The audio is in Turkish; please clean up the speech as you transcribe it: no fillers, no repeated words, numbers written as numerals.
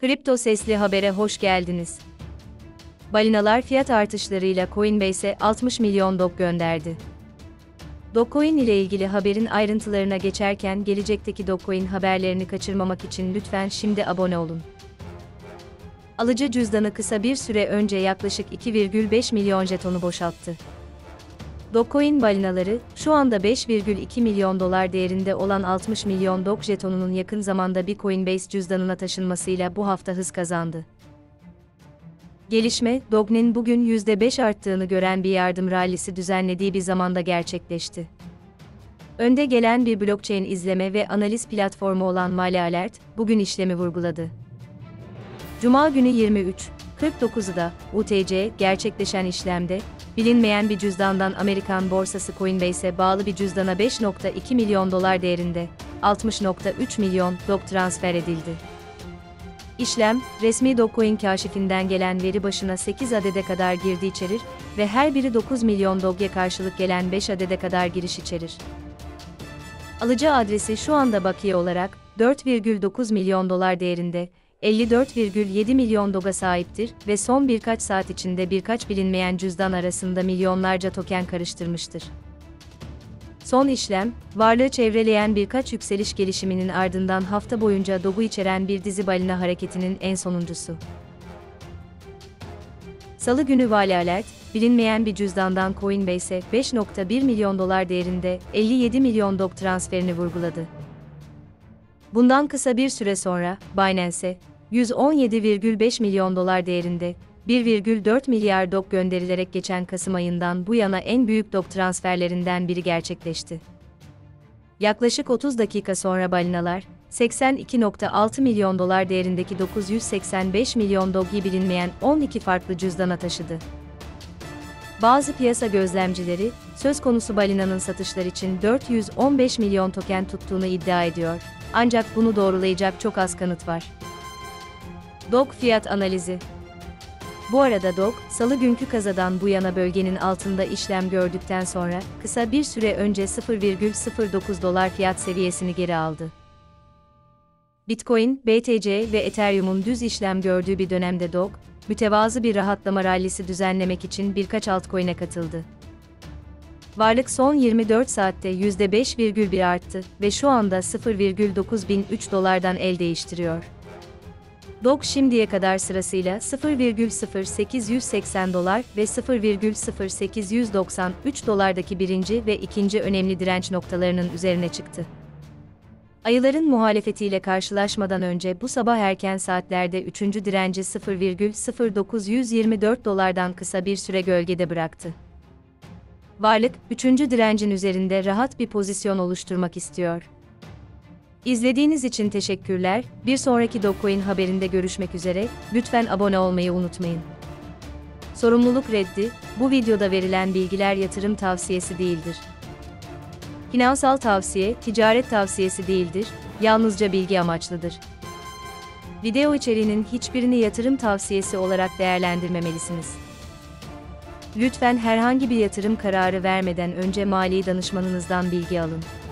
Kripto Sesli Haber'e hoş geldiniz. Balinalar fiyat artışlarıyla Coinbase'e 60 milyon DOG gönderdi. Dogecoin ile ilgili haberin ayrıntılarına geçerken gelecekteki Dogecoin haberlerini kaçırmamak için lütfen şimdi abone olun. Alıcı cüzdanı kısa bir süre önce yaklaşık 2,5 milyon jetonu boşalttı. Dogecoin balinaları, şu anda 5,2 milyon dolar değerinde olan 60 milyon DOG jetonunun yakın zamanda bir Coinbase cüzdanına taşınmasıyla bu hafta hız kazandı. Gelişme, DOG'nin bugün %5 arttığını gören bir yardım rallisi düzenlediği bir zamanda gerçekleşti. Önde gelen bir blockchain izleme ve analiz platformu olan MaliAlert, bugün işlemi vurguladı. Cuma günü 23:49'da UTC gerçekleşen işlemde, bilinmeyen bir cüzdandan Amerikan borsası Coinbase'e bağlı bir cüzdana 5,2 milyon dolar değerinde 60,3 milyon DOG transfer edildi. İşlem, resmi Dogecoin kaşifinden gelen veri başına 8 adede kadar girdi içerir ve her biri 9 milyon DOG'ye karşılık gelen 5 adede kadar giriş içerir. Alıcı adresi şu anda bakiye olarak 4,9 milyon dolar değerinde 54,7 milyon DOG'a sahiptir ve son birkaç saat içinde birkaç bilinmeyen cüzdan arasında milyonlarca token karıştırmıştır. Son işlem, varlığı çevreleyen birkaç yükseliş gelişiminin ardından hafta boyunca DOG'u içeren bir dizi balina hareketinin en sonuncusu. Salı günü MaliAlert, bilinmeyen bir cüzdandan Coinbase'e 5,1 milyon dolar değerinde 57 milyon DOG transferini vurguladı. Bundan kısa bir süre sonra, Binance'e 117,5 milyon dolar değerinde 1,4 milyar DOG gönderilerek geçen Kasım ayından bu yana en büyük DOG transferlerinden biri gerçekleşti. Yaklaşık 30 dakika sonra balinalar, 82,6 milyon dolar değerindeki 985 milyon DOG'yi bilinmeyen 12 farklı cüzdana taşıdı. Bazı piyasa gözlemcileri, söz konusu balinanın satışlar için 415 milyon token tuttuğunu iddia ediyor. Ancak bunu doğrulayacak çok az kanıt var. DOG fiyat analizi. Bu arada DOG, salı günkü kazadan bu yana bölgenin altında işlem gördükten sonra, kısa bir süre önce 0,09 dolar fiyat seviyesini geri aldı. Bitcoin, BTC ve Ethereum'un düz işlem gördüğü bir dönemde DOG, mütevazı bir rahatlama rallisi düzenlemek için birkaç altcoin'e katıldı. Varlık son 24 saatte %5,1 arttı ve şu anda 0,9003 dolardan el değiştiriyor. DOG şimdiye kadar sırasıyla 0,0880 dolar ve 0,0893 dolardaki birinci ve ikinci önemli direnç noktalarının üzerine çıktı. Ayıların muhalefetiyle karşılaşmadan önce bu sabah erken saatlerde üçüncü direnci 0,0924 dolardan kısa bir süre gölgede bıraktı. Varlık, üçüncü direncin üzerinde rahat bir pozisyon oluşturmak istiyor. İzlediğiniz için teşekkürler. Bir sonraki Dogecoin haberinde görüşmek üzere. Lütfen abone olmayı unutmayın. Sorumluluk reddi, bu videoda verilen bilgiler yatırım tavsiyesi değildir. Finansal tavsiye, ticaret tavsiyesi değildir, yalnızca bilgi amaçlıdır. Video içeriğinin hiçbirini yatırım tavsiyesi olarak değerlendirmemelisiniz. Lütfen herhangi bir yatırım kararı vermeden önce mali danışmanınızdan bilgi alın.